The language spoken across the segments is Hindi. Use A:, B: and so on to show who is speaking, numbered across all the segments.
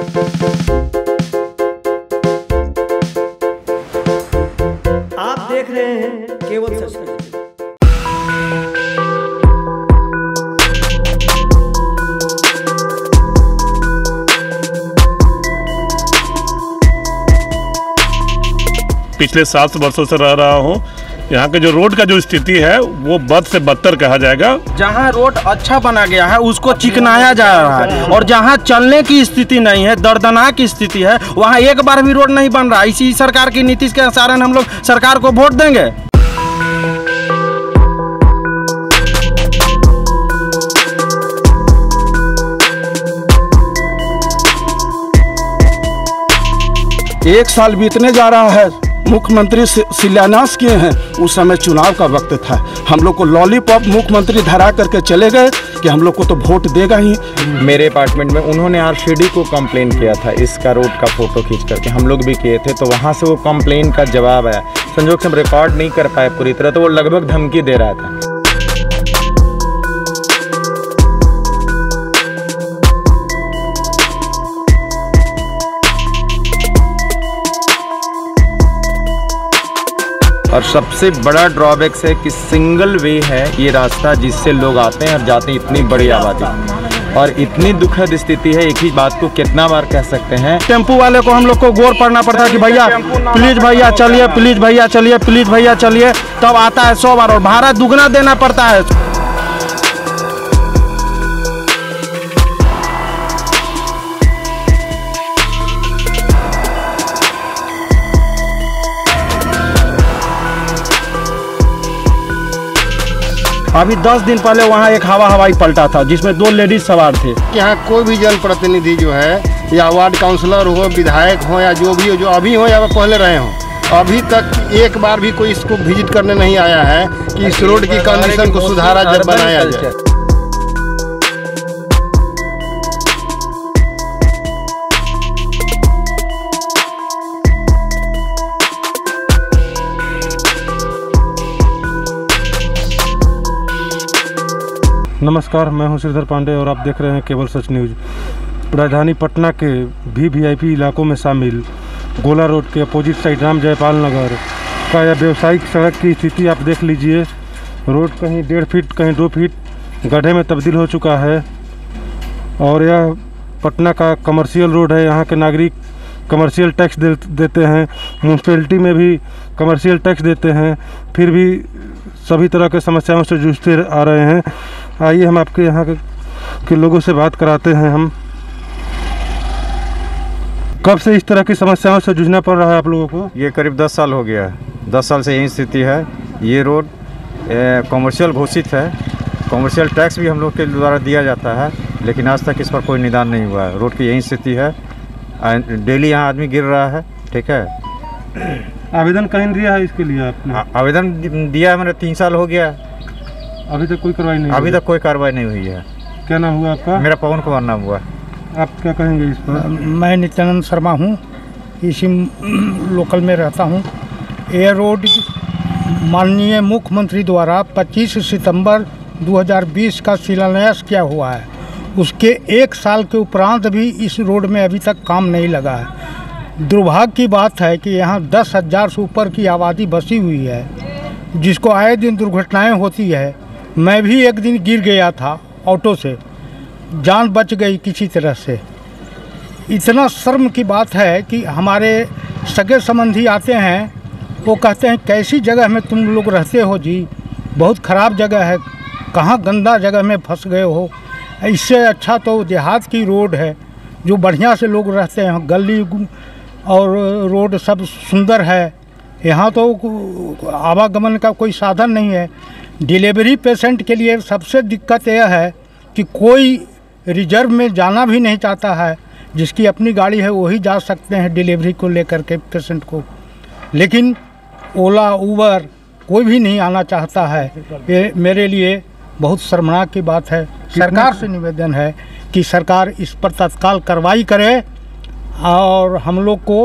A: आप देख रहे हैं केवल सच।
B: पिछले 7 वर्षों से रह रहा हूँ। यहाँ के जो रोड का जो स्थिति है वो बद से बदतर कहा जाएगा।
C: जहाँ रोड अच्छा बना गया है उसको चिकनाया जा रहा है, और जहाँ चलने की स्थिति नहीं है, दर्दनाक स्थिति है, वहाँ एक बार भी रोड नहीं बन रहा। इसी सरकार की नीति के कारण हम लोग सरकार को वोट देंगे।
D: एक साल बीतने जा रहा है, मुख्यमंत्री शिलान्यास किए हैं, उस समय चुनाव का वक्त था। हम लोग को लॉलीपॉप मुख्यमंत्री धरा करके चले गए कि हम लोग को तो वोट देगा ही।
E: मेरे अपार्टमेंट में उन्होंने आरसीडी को कंप्लेन किया था, इसका रोड का फोटो खींच करके हम लोग भी किए थे, तो वहाँ से वो कंप्लेन का जवाब आया। संजोग से हम रिकॉर्ड नहीं कर पाए पूरी तरह, तो वो लगभग धमकी दे रहा था। और सबसे बड़ा ड्रॉबैक है कि सिंगल वे है ये रास्ता, जिससे लोग आते हैं और जाते हैं। इतनी बड़ी आबादी और इतनी दुखद स्थिति है, एक ही बात को कितना बार कह सकते हैं।
C: टेम्पू वाले को हम लोग को गौर पड़ना पड़ता है कि भैया प्लीज भैया चलिए, प्लीज भैया चलिए, प्लीज भैया चलिए, तब आता है 100 बार, और भाड़ा दुगना देना पड़ता है। अभी 10 दिन पहले वहाँ एक हवाई पलटा था जिसमें 2 लेडीज सवार थे।
F: यहाँ कोई भी जनप्रतिनिधि जो है, या वार्ड काउंसलर हो, विधायक हो, या जो भी हो, जो अभी हो या पहले रहे हो, अभी तक एक बार भी कोई इसको विजिट करने नहीं आया है कि इस रोड की कंडीशन को सुधारा जाए, बनाया जाए।
G: नमस्कार, मैं हूं श्रीधर पांडे और आप देख रहे हैं केवल सच न्यूज़। राजधानी पटना के वीआईपी इलाकों में शामिल गोला रोड के अपोजिट साइड राम जयपाल नगर का यह व्यावसायिक सड़क की स्थिति आप देख लीजिए। रोड कहीं 1.5 फीट कहीं 2 फीट गड्ढे में तब्दील हो चुका है, और यह पटना का कमर्शियल रोड है। यहाँ के नागरिक कमर्शियल टैक्स देते हैं, म्यूनसिपैलिटी में भी कमर्शियल टैक्स देते हैं, फिर भी सभी तरह के समस्याओं से जूझते आ रहे हैं। आइए हम आपके यहाँ के लोगों से बात कराते हैं। हम कब से इस तरह की समस्याओं से जूझना पड़ रहा है आप लोगों को?
E: ये करीब 10 साल हो गया है। 10 साल से यही स्थिति है। ये रोड कमर्शियल घोषित है, कमर्शियल टैक्स भी हम लोग के द्वारा दिया जाता है, लेकिन आज तक इस पर कोई निदान नहीं हुआ है। रोड की यही स्थिति है, डेली यहाँ आदमी गिर रहा है। ठीक है,
G: आवेदन कहीं दिया है इसके लिए आपने?
E: आवेदन दिया है मैंने, 3 साल हो गया।
G: अभी तक कोई कार्रवाई नहीं?
E: अभी तक कोई कार्रवाई नहीं हुई है।
G: क्या नाम हुआ आपका?
E: मेरा पवन कुमार नाम हुआ।
G: आप क्या कहेंगे इस पर?
H: मैं नित्यानंद शर्मा हूँ, इसी लोकल में रहता हूँ। ये रोड माननीय मुख्यमंत्री द्वारा 25 सितंबर 2020 का शिलान्यास किया हुआ है। उसके 1 साल के उपरांत भी इस रोड में अभी तक काम नहीं लगा है। दुर्भाग्य की बात है कि यहाँ 10,000 से ऊपर की आबादी बसी हुई है, जिसको आए दिन दुर्घटनाएं होती है। मैं भी एक दिन गिर गया था ऑटो से, जान बच गई किसी तरह से। इतना शर्म की बात है कि हमारे सगे संबंधी आते हैं, वो कहते हैं कैसी जगह में तुम लोग रहते हो जी, बहुत ख़राब जगह है, कहाँ गंदा जगह में फंस गए हो। इससे अच्छा तो देहात की रोड है जो बढ़िया से लोग रहते हैं, गली और रोड सब सुंदर है। यहाँ तो आवागमन का कोई साधन नहीं है। डिलीवरी पेशेंट के लिए सबसे दिक्कत यह है कि कोई रिजर्व में जाना भी नहीं चाहता है। जिसकी अपनी गाड़ी है वही जा सकते हैं डिलीवरी को लेकर के पेशेंट को, लेकिन ओला उबर कोई भी नहीं आना चाहता है। ये मेरे लिए बहुत शर्मनाक की बात है। सरकार से निवेदन है कि सरकार इस पर तत्काल कार्रवाई करे और हम लोग को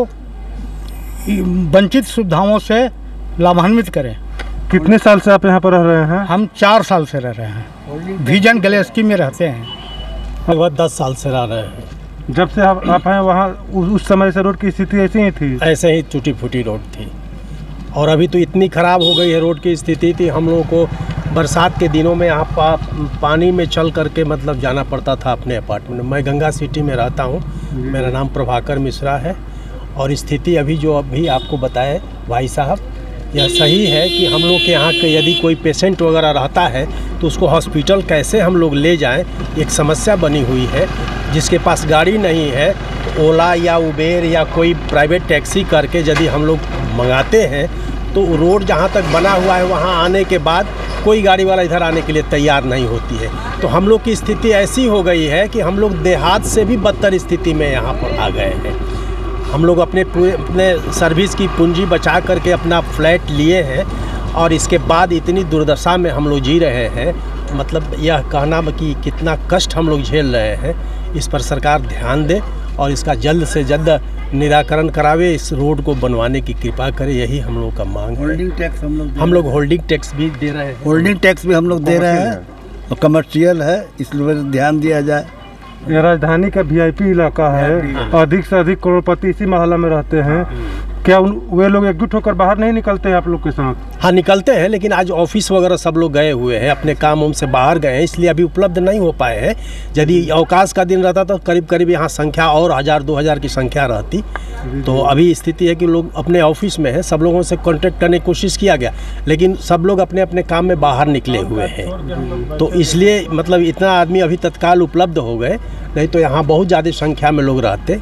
H: वंचित सुविधाओं से लाभान्वित करें।
G: कितने साल से आप यहाँ पर रह रहे हैं?
H: हम 4 साल से रह रहे हैं, विजन गैलेक्सी में रहते हैं।
I: लगभग 10 साल से रह रहे हैं।
G: जब से आप हैं वहाँ उस समय से रोड की स्थिति ऐसी ही थी?
I: ऐसे ही टूटी फूटी रोड थी और अभी तो इतनी ख़राब हो गई है रोड की स्थिति थी। हम लोगों को बरसात के दिनों में यहाँ पानी में चल करके मतलब जाना पड़ता था अपने अपार्टमेंट में। मैं गंगा सिटी में रहता हूँ, मेरा नाम प्रभाकर मिश्रा है। और स्थिति अभी जो अभी आपको बताए भाई साहब, यह सही है कि हम लोग के यहाँ के यदि कोई पेशेंट वगैरह रहता है तो उसको हॉस्पिटल कैसे हम लोग ले जाएं, एक समस्या बनी हुई है। जिसके पास गाड़ी नहीं है तो ओला या उबेर या कोई प्राइवेट टैक्सी करके यदि हम लोग मंगाते हैं तो रोड जहाँ तक बना हुआ है वहाँ आने के बाद कोई गाड़ी वाला इधर आने के लिए तैयार नहीं होती है। तो हम लोग की स्थिति ऐसी हो गई है कि हम लोग देहात से भी बदतर स्थिति में यहाँ पर आ गए हैं। हम लोग अपने सर्विस की पूंजी बचा करके अपना फ्लैट लिए हैं और इसके बाद इतनी दुर्दशा में हम लोग जी रहे हैं। मतलब यह कहना कि कितना कष्ट हम लोग झेल रहे हैं, इस पर सरकार ध्यान दे और इसका जल्द से जल्द निराकरण करावे, इस रोड को बनवाने की कृपा करे, यही हम लोग का मांग है।
A: होल्डिंग टैक्स
I: हम लोग होल्डिंग टैक्स भी दे रहे हैं।
A: होल्डिंग टैक्स भी हम लोग दे रहे हैं और कमर्शियल है, इसलिए ध्यान दिया जाए।
G: ये राजधानी का वीआईपी इलाका है, अधिक से अधिक करोड़पति इसी मोहल्ला में रहते हैं। क्या वे लोग एकजुट होकर बाहर नहीं निकलते हैं आप लोग के साथ?
I: हाँ निकलते हैं, लेकिन आज ऑफिस वगैरह सब लोग गए हुए हैं, अपने काम उम से बाहर गए हैं, इसलिए अभी उपलब्ध नहीं हो पाए हैं। यदि अवकाश का दिन रहता तो करीब करीब यहाँ संख्या और 1000-2000 की संख्या रहती। तो अभी स्थिति है कि लोग अपने ऑफिस में हैं, सब लोगों से कॉन्टेक्ट करने की कोशिश किया गया, लेकिन सब लोग अपने अपने काम में बाहर निकले हुए हैं। तो इसलिए मतलब इतना आदमी अभी तत्काल उपलब्ध हो गए, नहीं तो यहाँ बहुत ज़्यादा संख्या में लोग रहते।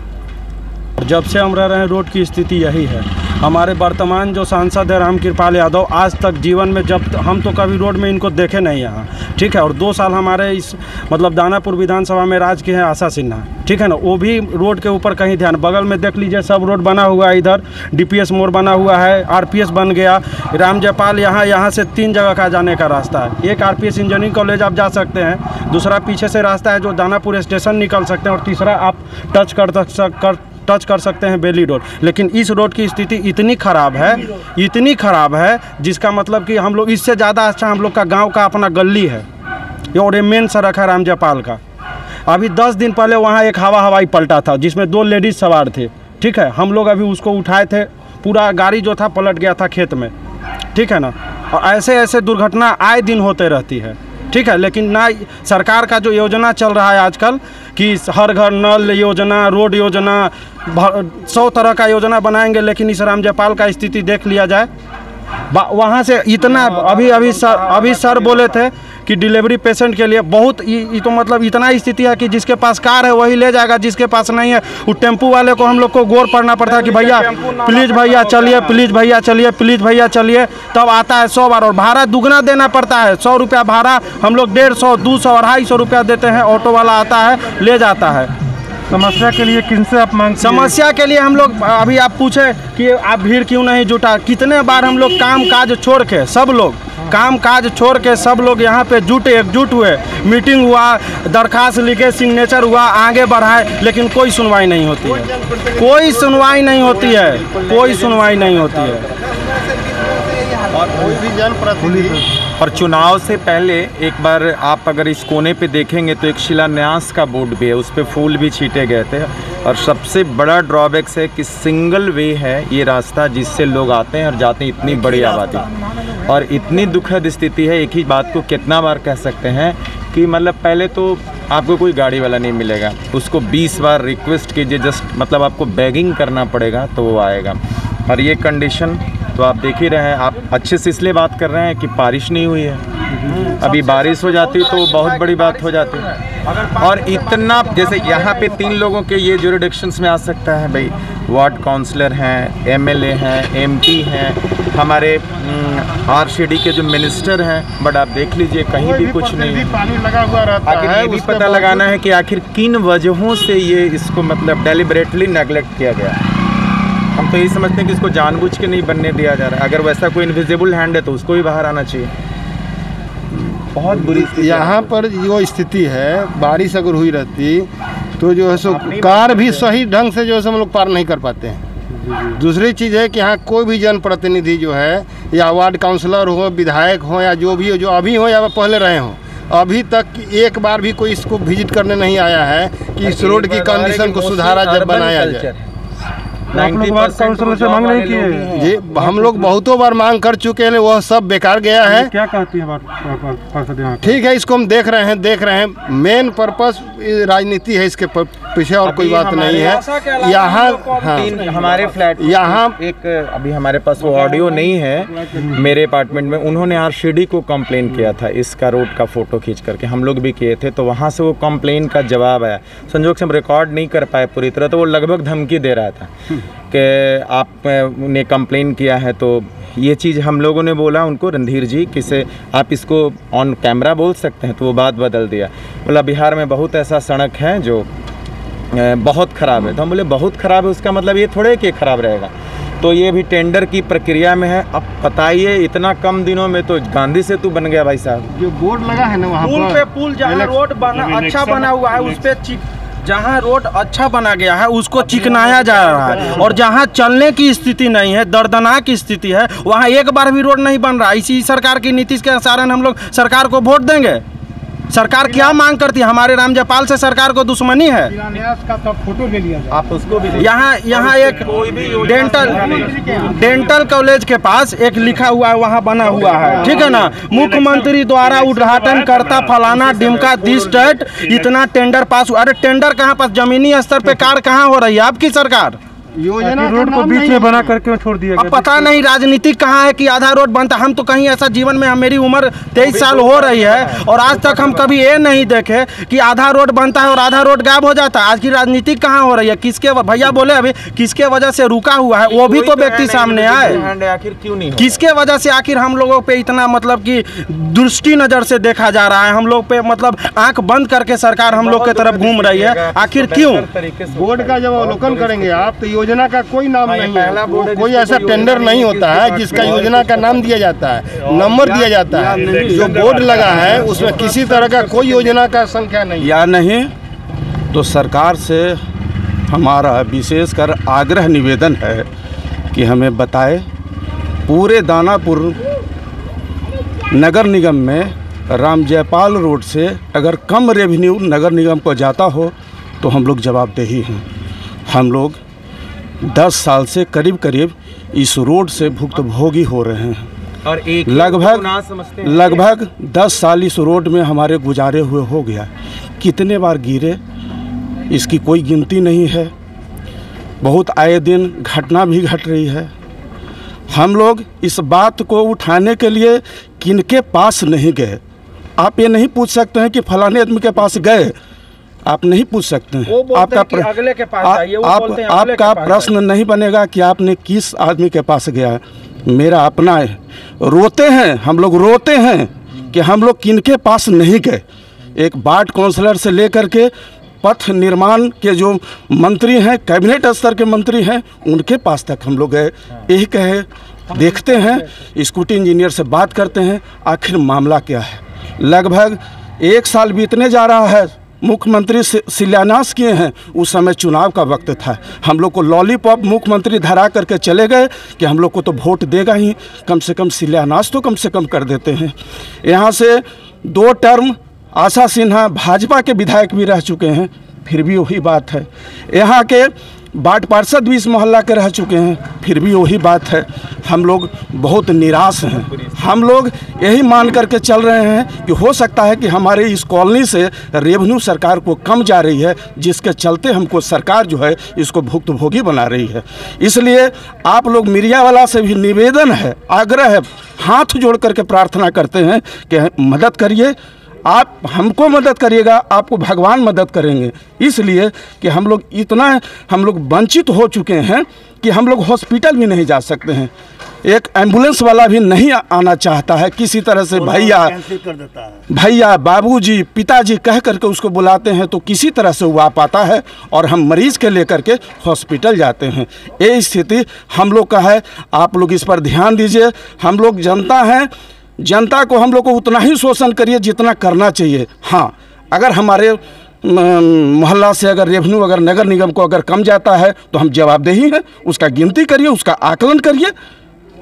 C: जब से हम रह रहे हैं रोड की स्थिति यही है। हमारे वर्तमान जो सांसद है रामकृपाल यादव, आज तक जीवन में हम तो कभी रोड में इनको देखे नहीं यहाँ, ठीक है। और 2 साल हमारे इस मतलब दानापुर विधानसभा में राज के हैं आशा सिन्हा, ठीक है ना, वो भी रोड के ऊपर कहीं ध्यान। बगल में देख लीजिए सब रोड बना हुआ है, इधर DPS मोड़ बना हुआ है, RPS बन गया, राम जयपाल यहाँ से 3 जगह का जाने का रास्ता है। एक RPS इंजीनियरिंग कॉलेज आप जा सकते हैं, दूसरा पीछे से रास्ता है जो दानापुर स्टेशन निकल सकते हैं, और तीसरा आप टच कर सकते हैं बेली रोड। लेकिन इस रोड की स्थिति इतनी ख़राब है जिसका मतलब कि हम लोग इससे ज़्यादा अच्छा हम लोग का गांव का अपना गली है और ये मेन सड़क है राम जयपाल का। अभी 10 दिन पहले वहाँ एक हवाई पलटा था जिसमें 2 लेडीज़ सवार थे, ठीक है। हम लोग अभी उसको उठाए थे, पूरा गाड़ी जो था पलट गया था खेत में, ठीक है ना। और ऐसे दुर्घटना आए दिन होते रहती है, ठीक है। लेकिन ना सरकार का जो योजना चल रहा है आजकल कि हर घर नल योजना, रोड योजना, 100 तरह का योजना बनाएंगे, लेकिन इस राम जयपाल का स्थिति देख लिया जाए। वहाँ से इतना अभी सर बोले थे कि डिलीवरी पेशेंट के लिए बहुत तो मतलब इतना स्थिति है कि जिसके पास कार है वही ले जाएगा, जिसके पास नहीं है वो टेम्पू वाले को हम लोग को गौर पड़ना पड़ता है कि भैया प्लीज़ भैया चलिए, प्लीज़ भैया चलिए, प्लीज़ भैया चलिए, तब आता है 100 बार। और भाड़ा दुगना देना पड़ता है, 100 रुपया भाड़ा हम लोग 150, 200, 250 रुपया देते हैं। ऑटो वाला आता है ले जाता है।
G: समस्या के लिए किनसे आप मांग?
C: समस्या के लिए हम लोग अभी आप पूछे कि आप भीड़ क्यों नहीं जुटा, कितने बार हम लोग काम काज छोड़ के सब लोग सब लोग यहाँ पे एकजुट हुए, मीटिंग हुआ, दरखास्त लिखे, सिग्नेचर हुआ, आगे बढ़ाए, लेकिन कोई सुनवाई नहीं होती है, कोई सुनवाई नहीं होती है।
F: और कोई भी जनप्रतिनिधि
J: और चुनाव से पहले एक बार आप अगर इस कोने पे देखेंगे तो एक शिलान्यास का बोर्ड भी है, उस पर फूल भी छींटे गए थे। और सबसे बड़ा ड्रॉबैक्स है कि सिंगल वे है ये रास्ता जिससे लोग आते हैं और जाते हैं, इतनी बड़ी आबादी और इतनी दुखद स्थिति है। एक ही बात को कितना बार कह सकते हैं कि मतलब पहले तो आपको कोई गाड़ी वाला नहीं मिलेगा, उसको 20 बार रिक्वेस्ट कीजिए, जस्ट मतलब आपको बेगिंग करना पड़ेगा तो वो आएगा। और ये कंडीशन तो आप देख ही रहे हैं। आप अच्छे से इसलिए बात कर रहे हैं कि बारिश नहीं हुई है, अभी बारिश हो जाती तो बहुत बड़ी बात हो जाती। और इतना जैसे यहाँ पे 3 लोगों के ये ज्यूरिडिक्शंस में आ सकता है भाई, वार्ड काउंसलर हैं, MLA हैं, MP हैं, हमारे RCD के जो मिनिस्टर हैं, बट आप देख लीजिए कहीं भी कुछ नहीं।
F: पानी लगा हुआ रहता है।
J: आखिर ये भी पता लगाना है कि आखिर किन वजहों से ये इसको मतलब डेलिबरेटली नेगलेक्ट किया गया। हम तो यही समझते हैं कि इसको जानबूझ के नहीं बनने दिया जा रहा है। अगर वैसा कोई इनविजिबल हैंड है तो उसको भी बाहर आना चाहिए। बहुत बुरी स्थिति
F: यहाँ पर जो स्थिति है, बारिश अगर हुई रहती तो जो है सो कार भी सही ढंग से जो है हम लोग पार नहीं कर पाते हैं। दूसरी चीज़ है कि यहाँ कोई भी जनप्रतिनिधि जो है या वार्ड काउंसलर हो, विधायक हो या जो भी हो, जो अभी हो या पहले रहे हों, अभी तक एक बार भी कोई इसको विजिट करने नहीं आया है कि इस रोड की कंडीशन को सुधारा जब बनाया जाए।
G: काउंसिलर से मांग नहीं की है?
F: ये हम लोग बहुतों बार मांग कर चुके हैं, वह सब बेकार गया है।
G: क्या कहती है?
F: ठीक है, इसको हम देख रहे हैं। मेन पर्पस राजनीति है इसके पीछे, और कोई बात नहीं है। यहाँ
J: हमारे फ्लैट यहाँ एक अभी हमारे पास वो ऑडियो नहीं है, मेरे अपार्टमेंट में उन्होंने आरसीडी को कंप्लेन किया था इसका रोड का फोटो खींच करके, हम लोग भी किए थे, तो वहाँ से वो कंप्लेन का जवाब आया। संजोग से हम रिकॉर्ड नहीं कर पाए पूरी तरह, तो वो लगभग धमकी दे रहा था कि आपने कंप्लेन किया है। तो ये चीज़ हम लोगों ने बोला उनको, रणधीर जी किसे आप इसको ऑन कैमरा बोल सकते हैं, तो वो बात बदल दिया। बोला बिहार में बहुत ऐसा सड़क है जो बहुत ख़राब है। तो हम बोले बहुत ख़राब है, उसका मतलब ये थोड़े कि ख़राब रहेगा। तो ये भी टेंडर की प्रक्रिया में है। अब बताइए इतना कम दिनों में तो गांधी सेतु बन गया भाई साहब।
F: जो बोर्ड लगा है ना वहाँ
C: पुल पे, पुल जहाँ रोड बना अच्छा बना हुआ है उस पे जहाँ रोड अच्छा बना गया है उसको चिकनाया जा रहा है, और जहाँ चलने की स्थिति नहीं है, दर्दनाक स्थिति है, वहाँ एक बार भी रोड नहीं बन रहा। इसी सरकार की नीति के कारण हम लोग सरकार को वोट देंगे। सरकार क्या मांग करती है? हमारे राम जयपाल से सरकार को दुश्मनी है।
H: का तो फोटो ले लिया
J: आप उसको भी
C: यहाँ एक डेंटल कॉलेज के पास एक लिखा हुआ है, वहाँ बना हुआ है, ठीक है ना, मुख्यमंत्री द्वारा उद्घाटन करता फलाना डिमका दिस डेट, इतना टेंडर पास हुआ। अरे टेंडर कहाँ पास? जमीनी स्तर पे कार्य कहाँ हो रही है आपकी सरकार?
F: योजना
G: रोड को बीच में बना करके छोड़ दिया
C: गया। अब पता नहीं राजनीति कहाँ है कि आधा रोड बनता। हम तो कहीं ऐसा जीवन में, मेरी उम्र 23 साल हो रही है और आज तक हम कभी ये नहीं देखे कि आधा रोड बनता है और आधा रोड गायब हो जाता है। आज की राजनीति कहाँ हो रही है? किसके, भैया बोले अभी किसके वजह से रुका हुआ है, वो भी तो व्यक्ति सामने आए।
J: आखिर क्यों नहीं?
C: किसके वजह से आखिर हम लोगों पे इतना मतलब कि दृष्टि नजर से देखा जा रहा है? हम लोग पे मतलब आंख बंद करके सरकार हम लोग की तरफ घूम रही है, आखिर क्यों?
F: बोर्ड का जब अवलोकन करेंगे आप तो योजना का कोई नाम नहीं है, कोई ऐसा टेंडर नहीं होता है जिसका योजना का नाम दिया जाता है, नंबर दिया जाता है। जो बोर्ड लगा है उसमें किसी तरह का कोई योजना का संख्या नहीं
D: या नहीं। तो सरकार से हमारा विशेषकर आग्रह निवेदन है कि हमें बताए पूरे दानापुर नगर निगम में राम जयपाल रोड से अगर कम रेवेन्यू नगर निगम को जाता हो तो हम लोग जवाबदेही हैं। हम लोग 10 साल से करीब इस रोड से भुक्तभोगी हो रहे हैं
J: और एक
D: लगभग 10 साल इस रोड में हमारे गुजारे हुए हो गया। कितने बार गिरे इसकी कोई गिनती नहीं है। बहुत आए दिन घटना भी घट रही है। हम लोग इस बात को उठाने के लिए किनके पास नहीं गए। आप ये नहीं पूछ सकते हैं कि फलाने आदमी के पास गए, आप नहीं पूछ सकते हैं। आपका प्रश्न नहीं बनेगा कि आपने किस आदमी के पास गया। मेरा अपना है, रोते हैं हम लोग, रोते हैं कि हम लोग किनके पास नहीं गए। एक वार्ड काउंसलर से लेकर के पथ निर्माण के जो मंत्री हैं, कैबिनेट स्तर के मंत्री हैं, उनके पास तक हम लोग गए। यही कहे देखते हैं, स्कूटी इंजीनियर से बात करते हैं आखिर मामला क्या है। लगभग 1 साल बीतने जा रहा है, मुख्यमंत्री शिलान्यास किए हैं, उस समय चुनाव का वक्त था। हम लोग को लॉलीपॉप मुख्यमंत्री धरा करके चले गए कि हम लोग को तो वोट देगा ही, कम से कम शिलान्यास तो कम से कम कर देते हैं। यहाँ से 2 टर्म आशा सिन्हा भाजपा के विधायक भी रह चुके हैं, फिर भी वही बात है। यहाँ के वार्ड पार्षद भी इस मोहल्ला के रह चुके हैं, फिर भी वही बात है। हम लोग बहुत निराश हैं। हम लोग यही मान करके चल रहे हैं कि हो सकता है कि हमारे इस कॉलोनी से रेवेन्यू सरकार को कम जा रही है, जिसके चलते हमको सरकार जो है इसको भुक्तभोगी बना रही है। इसलिए आप लोग मीडिया वाला से भी निवेदन है, आग्रह है, हाथ जोड़ करके प्रार्थना करते हैं कि मदद करिए। आप हमको मदद करिएगा, आपको भगवान मदद करेंगे। इसलिए कि हम लोग वंचित हो चुके हैं कि हम लोग हॉस्पिटल भी नहीं जा सकते हैं। एक एम्बुलेंस वाला भी नहीं आना चाहता है। किसी तरह से भैया बाबूजी पिताजी कह करके उसको बुलाते हैं तो किसी तरह से वो आ पाता है और हम मरीज के लेकर के हॉस्पिटल जाते हैं। ये स्थिति हम लोग का है। आप लोग इस पर ध्यान दीजिए। हम लोग जनता हैं, जनता को हम लोग को उतना ही शोषण करिए जितना करना चाहिए। हाँ, अगर हमारे मोहल्ला से अगर रेवेन्यू अगर नगर निगम को अगर कम जाता है तो हम जवाबदेही हैं, उसका गिनती करिए, उसका आकलन करिए।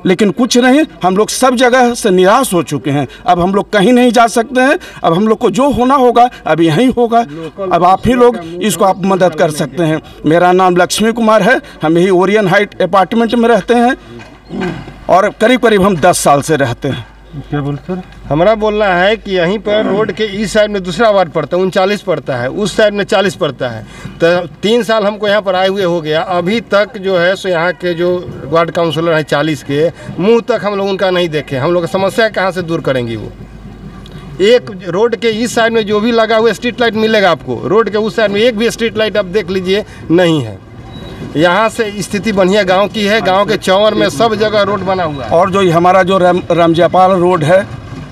D: लेकिन कुछ नहीं, हम लोग सब जगह से निराश हो चुके हैं। अब हम लोग कहीं नहीं जा सकते हैं। अब हम लोग को जो होना होगा अब यहीं होगा। अब आप ही लोग इसको आप मदद कर सकते हैं। मेरा नाम लक्ष्मी कुमार है, हम यही ओरियन हाइट अपार्टमेंट में रहते हैं और करीब करीब हम 10 साल से रहते हैं।
G: क्या बोलते हैं?
F: हमारा बोलना है कि यहीं पर रोड के इस साइड में दूसरा वार्ड पड़ता है, 39 पड़ता है, उस साइड में 40 पड़ता है। तो 3 साल हमको यहाँ पर आए हुए हो गया, अभी तक जो है सो यहाँ के जो वार्ड काउंसलर हैं 40 के मुंह तक हम लोग उनका नहीं देखे। हम लोग समस्या कहाँ से दूर करेंगी? वो एक रोड के इस साइड में जो भी लगा हुआ स्ट्रीट लाइट मिलेगा आपको, रोड के उस साइड में एक भी स्ट्रीट लाइट आप देख लीजिए नहीं है। यहाँ से स्थिति बढ़िया गांव की है, गांव के चौवर में सब जगह रोड बना हुआ है।
D: और जो हमारा जो रामजयपाल रोड है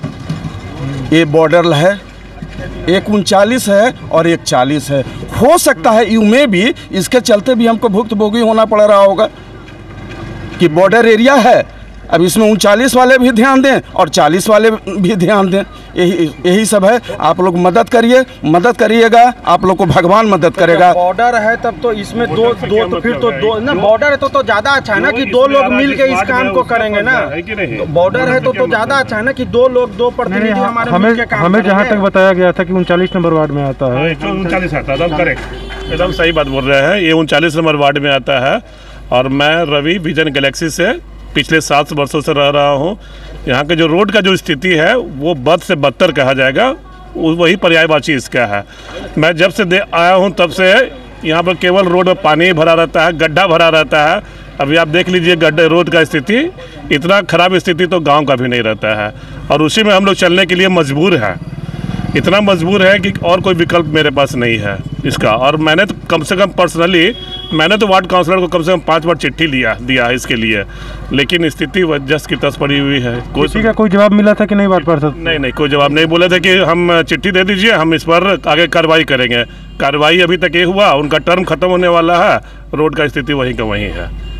D: ये बॉर्डर है, एक 39 है और एक 40 है। हो सकता है यू में भी इसके चलते भी हमको भुक्तभोगी होना पड़ रहा होगा कि बॉर्डर एरिया है। अब इसमें 39 वाले भी ध्यान दें और 40 वाले भी ध्यान दें। यही सब है। आप लोग मदद करिएगा, आप लोग को भगवान मदद करेगा।
C: बॉर्डर है तब तो इसमें दो तो फिर तो दो ना, बॉर्डर है तो ज़्यादा अच्छा है ना कि 2 लोग मिल के इस काम को करेंगे ना। बॉर्डर है तो ज़्यादा अच्छा है ना कि 2 लोग 2 प्रतिनिधि हमारे मिल के काम।
G: हमें जहाँ तक बताया गया था कि 39 नंबर वार्ड में आता है।
B: 39 आता है, करेक्ट, एकदम सही बात बोल रहे हैं। ये 39 नंबर वार्ड में आता है और मैं रवि विजन गैलेक्सी से पिछले 7 वर्षों से रह रहा हूँ। यहाँ के जो रोड का जो स्थिति है वो बद से बदतर कहा जाएगा, वही पर्यायवाची इसका है। मैं जब से आया हूँ तब से यहाँ पर केवल रोड में पानी भरा रहता है, गड्ढा भरा रहता है। अभी आप देख लीजिए गड्ढे रोड का स्थिति, इतना ख़राब स्थिति तो गांव का भी नहीं रहता है और उसी में हम लोग चलने के लिए मजबूर हैं। इतना मजबूर है कि और कोई विकल्प मेरे पास नहीं है इसका। और मैंने तो कम से कम पर्सनली मैंने तो वार्ड काउंसलर को कम से कम 5 बार चिट्ठी दिया है इसके लिए, लेकिन स्थिति जस की तस पड़ी हुई है।
G: कोई जवाब मिला था कि नहीं वार्ड पार्षद?
B: नहीं, कोई जवाब नहीं। बोले थे कि हम चिट्ठी दे दीजिए, हम इस पर आगे कार्रवाई करेंगे। कार्रवाई अभी तक ये हुआ, उनका टर्म खत्म होने वाला है, रोड का स्थिति वहीं का वहीं है।